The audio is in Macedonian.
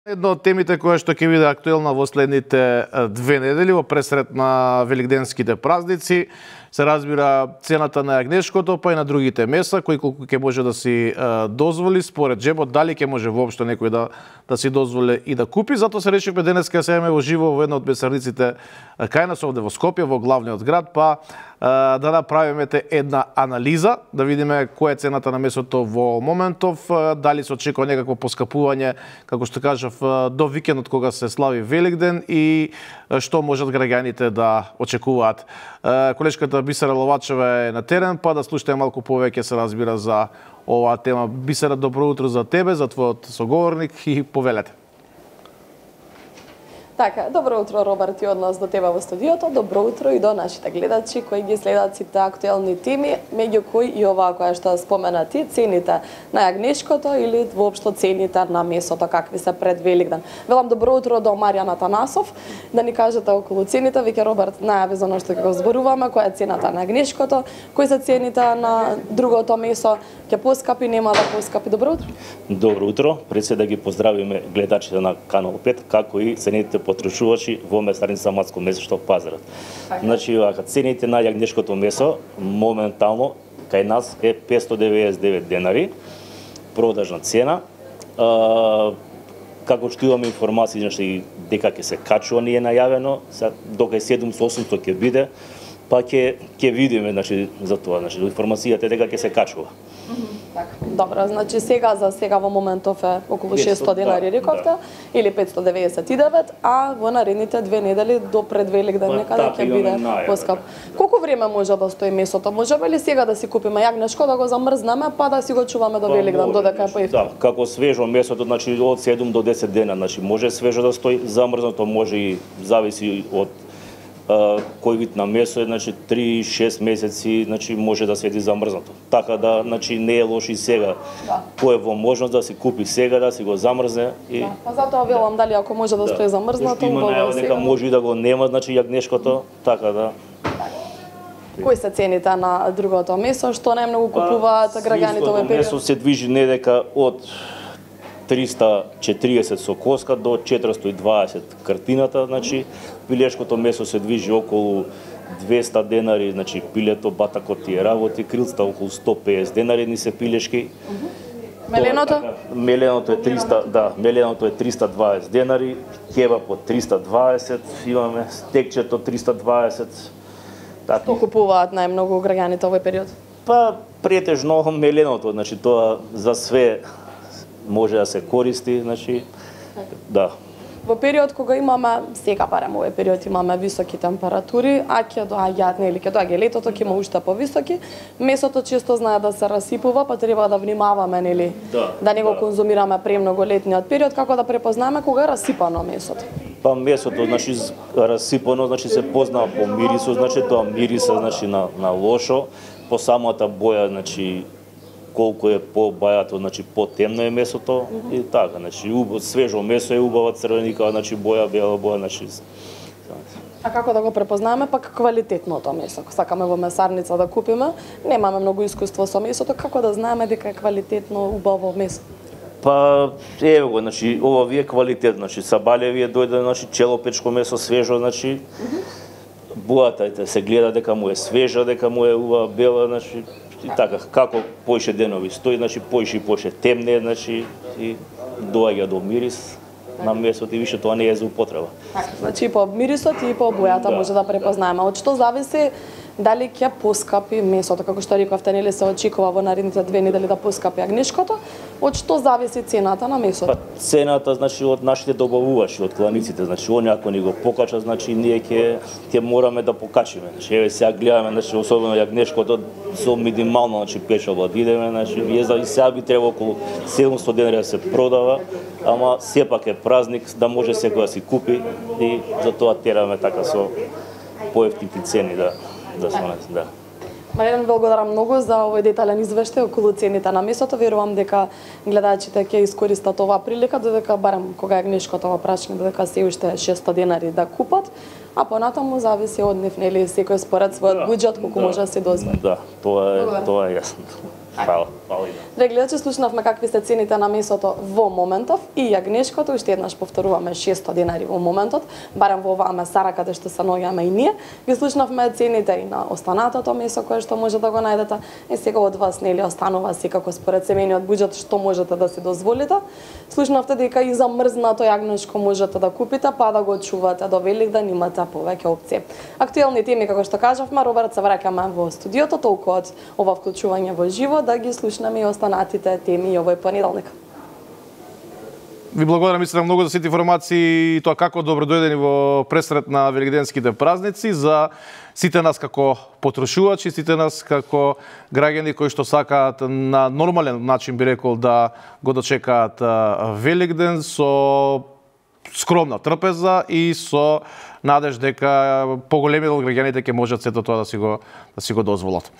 Една од темите која што ќе биде актуелна во следните 2 недели во пресред на великденските празници се разбира цената на јагнешкото, па и на другите меса, кои колку ќе може да си дозволи според джебот, дали ќе може воопшто некој да си дозволи и да купи. Затоа се решивме денеска да седеме во живо во една од месарниците кај нас овде во Скопје, во главниот град, па да направиме една анализа, да видиме која е цената на месото во моментов, дали се очекува некакво поскапување, како што кажав, до викендот кога се слави Великден и што можат граѓаните да очекуваат. Колешката Бисера Ловачева е на терен, па да слушате малку повеќе се разбира за оваа тема. Бисера, добро утро за тебе, за твојот соговорник и повелете. Така, добро утро, Роберт, и од нас до тебе во студиото. Добро утро и до нашите гледачи кои ги следат сите актуелни теми, меѓу кои и оваа која што спомена ти, цените на јагнешкото или воопшто цените на месото, какви се пред Великден. Велам добро утро до Маријан Атанасов, да ни кажете околу цените. Веќе Роберт најави за што ќе го зборуваме, која е цената на јагнешкото, кои се цените на другото месо, ќе поскапи, нема да поскапи. Добро утро. Добро утро. Пред се да ги поздравиме гледачите на Канал 5, како и цените потрушувачи во месарница Мацко место Пазарот. Значи, цените на јагнешкото месо моментално кај нас е 599 денари, продажна цена. Како што имаме информации, значи, дека ќе се качува, не е најавено, дока е 700-800 ќе биде, па ќе видиме, значи, за тоа, значи, информацијата е дека ќе се качува. Добро, значи сега во моментов е околу 600 денари рековте, или 599, а во наредните 2 недели до пред Великден некаде ќе биде поскап. Колку време може да стои месото? Можеме ли сега да си купиме јагнешко, да го замрзнеме, па да си го чуваме до Великден, додека е поевтино? Да, како свежо месото, значи од 7 до 10 дена, значи може свежо да стои, замрзнато може и зависи од кој вид на месо е, значи 3-6 месеци, значи може да седи замрзнато. Така да, значи не е лошо и сега. Кој е во можност да си купи сега, да си го замрзне и па затоа велам дали ако може да стои замрзнато, убаво сега. Дека може и да го нема, значи јагнешкото, така да. Кои се цените на другото месо, што најмногу купуваат граѓаните овој период? Месо се движи недека од 340 со коска до 420 картината, значи пилешкото месо се движи околу 200 денари, значи пилето, батакот и работи, крилцата околу 150 денари ни се пилешки. Меленото? Меленото е 300, да, меленото е 320 денари, кебаб од 320, имаме стекчето 320. Така. Што купуваат најмногу граѓаните овој период? Па претежно меленото, значи тоа за све може да се користи, значи, да. Во период кога имаме, сега барем овој период имаме високи температури, а ќе доаѓаат, нели, ќе доаѓа летото, ќе има уште повисоки, месото често знае да се расипува, па треба да внимаваме, нели, да не го конзумираме премногу летниот период, како да препознаме кога е расипано месото. Па месото, значи, расипано, значи се познава по мирисот, значи тоа мириса, значи, на лошо, по самата боја, значи, колку е по-бајато, значи по-темно е месото и така, значи свежо месо е убава црвеникава, значи боја, бела боја, значи. А како да го препознаеме пак квалитетното месо? Ако сакаме во месарница да купиме, немаме многу искуство со месото, како да знаеме дека е квалитетно, убаво месо? Па ево го, значи ова ви е квалитет, значи сабалеви е дојде, значи челопечко месо свежо, значи бојата се гледа дека му е свежа, дека му е убава бела, значи и така, како поише денови стои, значи поише и поише темне, значи и доаѓа до мирис на месото и више тоа не е за употреба. Значи и по мирисот и по бојата може да препознаеме. Од што зависи дали ќе поскапи месото, како што рековте, нели се очекува во наредните 2 недели да поскапи јагнешкото, од што зависи цената на месото? Па цената, значи од нашите добавувачи, од кланиците, значи они ако ни го покачат, значи ние ќе мораме да покачиме. Значи еве сега гледаме, значи особено јагнешкото со минимално, значи печалба да идеме, значи и сега би требало околу 700 денари да се продава, ама сепак е празник да може секој да си купи и затоа тераме така со поевтини цени да да. Маријан, благодарам многу за овој детален извештај околу цените на месото. Верувам дека гледачите ќе искористат оваа прилика, додека барем кога јагнешкото во прашање, додека се уште 600 денари да купат, а понатаму зависи од нив, нели, секој според својот буџет колку може да се дозволи. Да, тоа е јасно. Фала и да. Драги гледачи, слушнавме какви се цените на месото во моментов и јагнешкото, уште еднаш повторуваме 600 денари во моментот, барем во оваа месара каде што се наоѓаме и ние. Ги слушнавме цените и на останатото месо кое што може да го најдете. И сега од вас нели останува секако според семејниот буџет што можете да си дозволите. Слушнавте дека и замрзнато јагнешко можете да купите, па да го чувате до Великден, имате повеќе опции. Актуелни теми како што кажавме, Роберт, се враќаме во студиото толку од ова вклучување во живо да ги слушнеме и останатите теми овој понеделник. Ви благодарам, мислам многу за сите информации и тоа како добродојдени во пресрет на великденските празници за сите нас како потрошувачи, сите нас како граѓани кои што сакаат на нормален начин би рекол да го дочекаат Великден со скромна трпеза и со надеж дека поголемиот дел граѓаните ќе можат сето тоа да си го дозволат.